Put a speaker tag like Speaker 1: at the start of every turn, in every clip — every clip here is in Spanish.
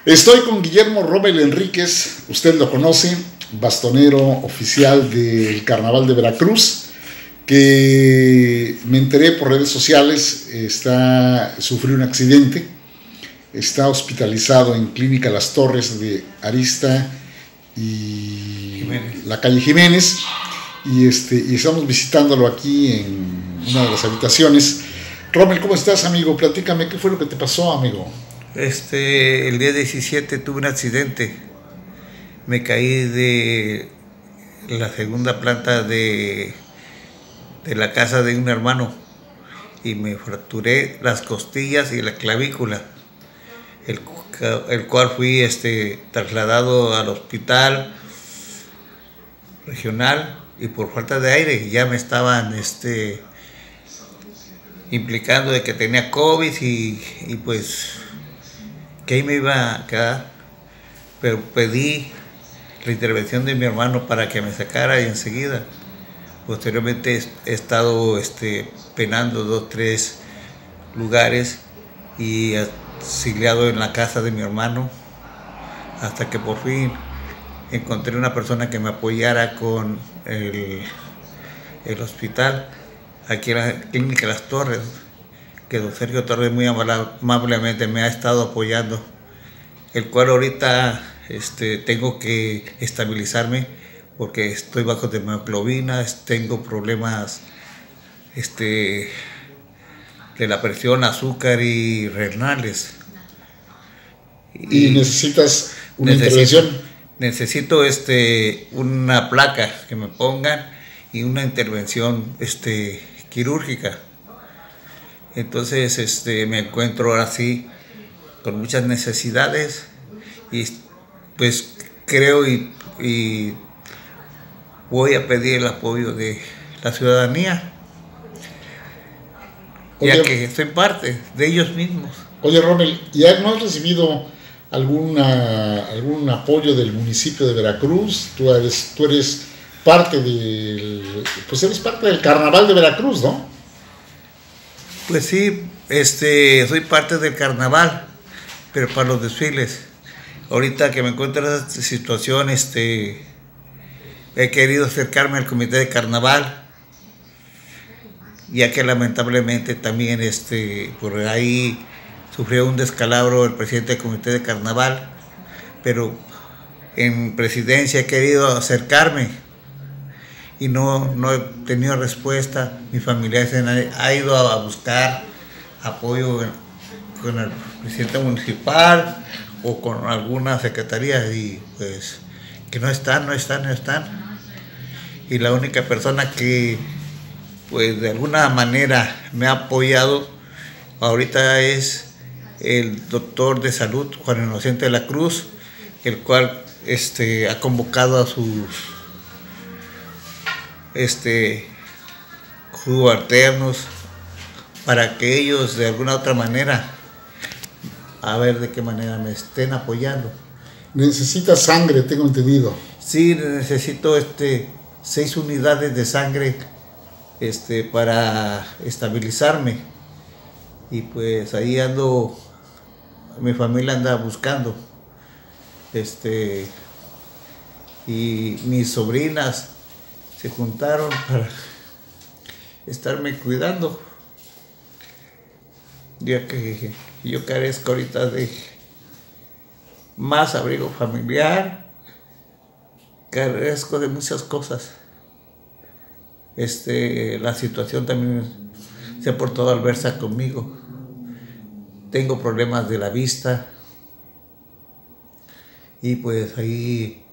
Speaker 1: Estoy con Guillermo Rommel Enríquez, usted lo conoce, bastonero oficial del Carnaval de Veracruz, que me enteré por redes sociales, sufrió un accidente, está hospitalizado en Clínica Las Torres de Arista y
Speaker 2: Jiménez.
Speaker 1: la calle Jiménez, y estamos visitándolo aquí en una de las habitaciones. Rommel, ¿cómo estás, amigo? Platícame, ¿qué fue lo que te pasó, amigo?
Speaker 2: El día 17 tuve un accidente. Me caí de la segunda planta de la casa de un hermano y me fracturé las costillas y la clavícula, el cual fui trasladado al hospital regional y por falta de aire ya me estaban implicando de que tenía COVID y pues que ahí me iba a quedar, pero pedí la intervención de mi hermano para que me sacara y enseguida. Posteriormente he estado penando 2, 3 lugares y auxiliado en la casa de mi hermano hasta que por fin encontré una persona que me apoyara con el hospital aquí en la Clínica Las Torres, que don Sergio Torres muy amablemente me ha estado apoyando, el cual ahorita tengo que estabilizarme porque estoy bajo de hemoglobina, tengo problemas de la presión, azúcar y renales.
Speaker 1: ¿Y necesitas una intervención?
Speaker 2: Necesito una placa que me pongan y una intervención quirúrgica. Entonces me encuentro ahora sí con muchas necesidades y pues creo y voy a pedir el apoyo de la ciudadanía, ya que soy parte de ellos mismos.
Speaker 1: Oye, Rommel, ¿ya no has recibido algún apoyo del municipio de Veracruz? Tú eres parte eres parte del Carnaval de Veracruz, ¿no?
Speaker 2: Pues sí, soy parte del carnaval, pero para los desfiles. Ahorita que me encuentro en esta situación, he querido acercarme al comité de carnaval, ya que lamentablemente también por ahí sufrió un descalabro el presidente del comité de carnaval, pero en presidencia he querido acercarme y no he tenido respuesta. Mi familia ha ido a buscar apoyo con el presidente municipal o con alguna secretaría y pues que no están. Y la única persona que pues de alguna manera me ha apoyado ahorita es el doctor de salud Juan Inocente de la Cruz, el cual ha convocado a sus subalternos para que ellos de alguna otra manera, a ver de qué manera me estén apoyando.
Speaker 1: Necesitas sangre, tengo entendido.
Speaker 2: Sí, necesito 6 unidades de sangre para estabilizarme y pues ahí ando, mi familia anda buscando y mis sobrinas se juntaron para estarme cuidando, ya que yo carezco ahorita de más abrigo familiar, carezco de muchas cosas. La situación también se ha portado adversa conmigo. Tengo problemas de la vista y pues ahí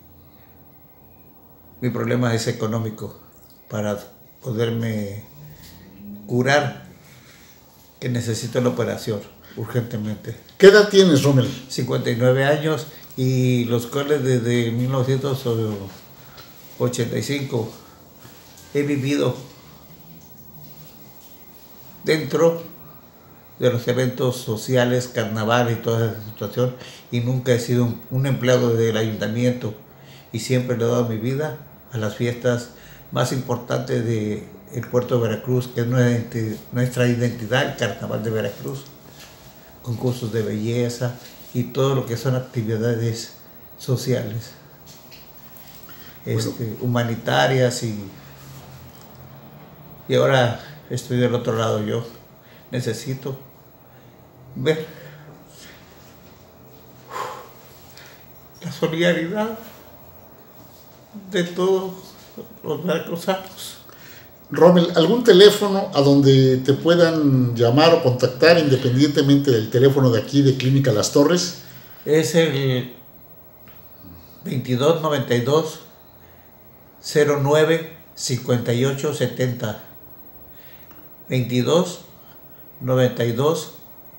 Speaker 2: mi problema es económico para poderme curar, que necesito la operación urgentemente.
Speaker 1: ¿Qué edad tienes, Rommel?
Speaker 2: 59 años y los cuales desde 1985 he vivido dentro de los eventos sociales, carnaval y toda esa situación, y nunca he sido un empleado del ayuntamiento y siempre le he dado mi vida a las fiestas más importantes del puerto de Veracruz, que es nuestra identidad, el Carnaval de Veracruz, concursos de belleza y todo lo que son actividades sociales,
Speaker 1: Bueno.
Speaker 2: humanitarias, y ahora estoy del otro lado yo. Necesito ver la solidaridad de todos los veracruzanos.
Speaker 1: Rommel, ¿algún teléfono a donde te puedan llamar o contactar independientemente del teléfono de aquí de Clínica Las Torres?
Speaker 2: Es el 2292 09 58 70. 22 92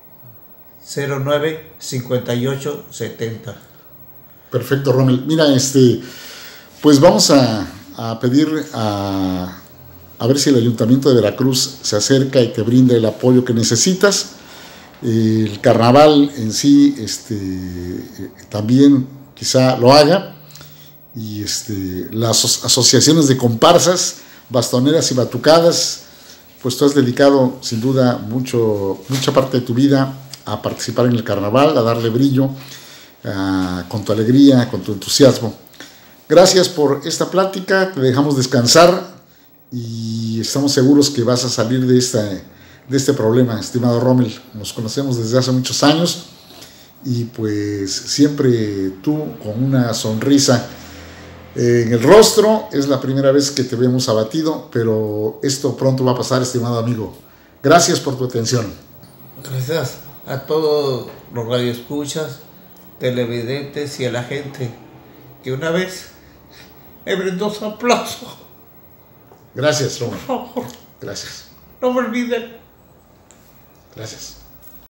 Speaker 2: 09 58 70.
Speaker 1: Perfecto, Rommel. Mira, pues vamos a pedir a ver si el Ayuntamiento de Veracruz se acerca y te brinda el apoyo que necesitas. El carnaval en sí también quizá lo haga, y las asociaciones de comparsas, bastoneras y batucadas, pues tú has dedicado sin duda mucha parte de tu vida a participar en el carnaval, a darle brillo, con tu alegría, con tu entusiasmo. Gracias por esta plática, te dejamos descansar y estamos seguros que vas a salir de este problema, estimado Rommel. Nos conocemos desde hace muchos años y pues siempre tú con una sonrisa en el rostro. Es la primera vez que te vemos abatido, pero esto pronto va a pasar, estimado amigo. Gracias por tu atención.
Speaker 2: Gracias a todos los radioescuchas, televidentes y a la gente que una vez me brindó su aplauso.
Speaker 1: Gracias, Rommel.
Speaker 2: Por favor,
Speaker 1: Gracias.
Speaker 2: no me olviden.
Speaker 1: Gracias.